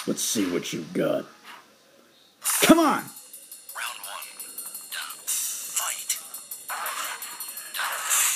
Let's see what you got. Come on! Round one. Fight.